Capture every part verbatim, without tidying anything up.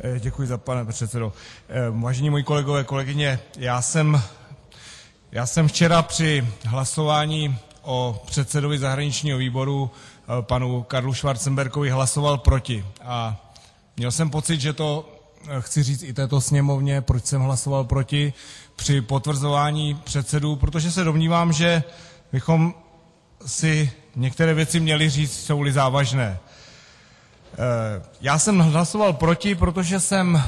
Děkuji za pane předsedo. Vážení moji kolegové, kolegyně, já jsem, já jsem včera při hlasování o předsedovi zahraničního výboru panu Karlu Schwarzenbergovi hlasoval proti. A měl jsem pocit, že to chci říct i této sněmovně, proč jsem hlasoval proti při potvrzování předsedů, protože se domnívám, že bychom si některé věci měli říct, jsou-li závažné. Já jsem hlasoval proti, protože jsem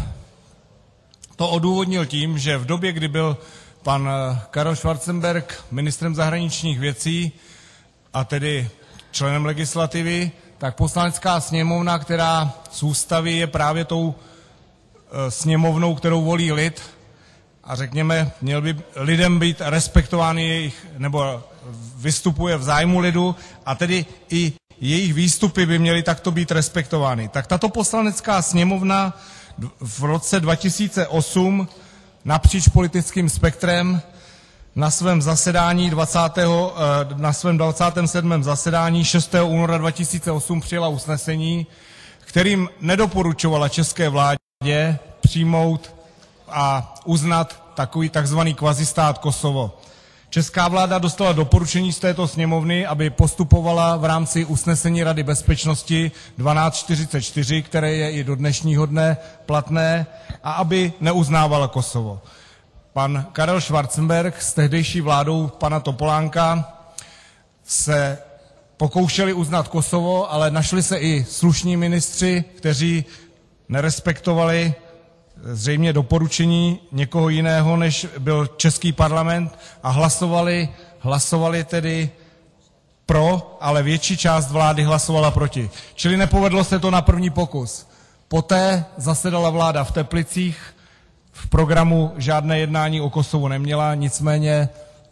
to odůvodnil tím, že v době, kdy byl pan Karel Schwarzenberg ministrem zahraničních věcí a tedy členem legislativy, tak Poslanecká sněmovna, která z ústavy je právě tou sněmovnou, kterou volí lid, a řekněme, měl by lidem být respektovány jejich, nebo vystupuje v zájmu lidu, a tedy i jejich výstupy by měly takto být respektovány. Tak tato Poslanecká sněmovna v roce dva tisíce osm napříč politickým spektrem na svém zasedání dvacátého na svém dvacátém sedmém zasedání šestého února dva tisíce osm přijala usnesení, kterým nedoporučovala české vládě přijmout a uznat takový takzvaný kvazistát Kosovo. Česká vláda dostala doporučení z této sněmovny, aby postupovala v rámci usnesení Rady bezpečnosti dvanáct čtyřicet čtyři, které je i do dnešního dne platné, a aby neuznávala Kosovo. Pan Karel Schwarzenberg s tehdejší vládou pana Topolánka se pokoušeli uznat Kosovo, ale našli se i slušní ministři, kteří nerespektovali zřejmě doporučení někoho jiného, než byl český parlament, a hlasovali, hlasovali tedy pro, ale větší část vlády hlasovala proti. Čili nepovedlo se to na první pokus. Poté zasedala vláda v Teplicích, v programu žádné jednání o Kosovu neměla, nicméně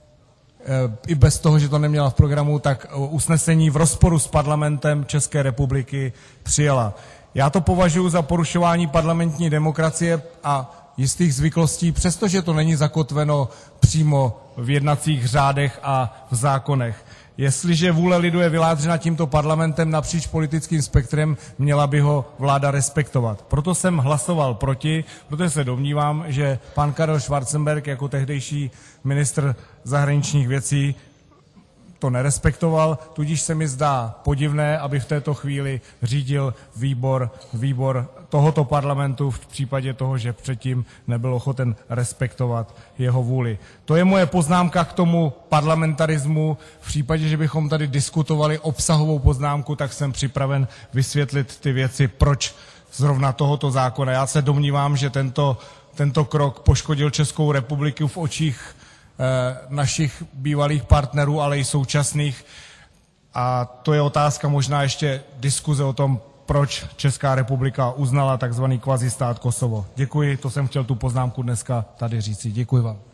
i bez toho, že to neměla v programu, tak usnesení v rozporu s parlamentem České republiky přijala. Já to považuji za porušování parlamentní demokracie a jistých zvyklostí, přestože to není zakotveno přímo v jednacích řádech a v zákonech. Jestliže vůle lidu je vyjádřena tímto parlamentem napříč politickým spektrem, měla by ho vláda respektovat. Proto jsem hlasoval proti, protože se domnívám, že pan Karel Schwarzenberg jako tehdejší ministr zahraničních věcí to nerespektoval, tudíž se mi zdá podivné, aby v této chvíli řídil výbor, výbor tohoto parlamentu v případě toho, že předtím nebyl ochoten respektovat jeho vůli. To je moje poznámka k tomu parlamentarismu. V případě, že bychom tady diskutovali obsahovou poznámku, tak jsem připraven vysvětlit ty věci, proč zrovna tohoto zákona. Já se domnívám, že tento, tento krok poškodil Českou republiku v očích našich bývalých partnerů, ale i současných. A to je otázka možná ještě diskuze o tom, proč Česká republika uznala takzvaný kvazistát Kosovo. Děkuji, to jsem chtěl tu poznámku dneska tady říci. Děkuji vám.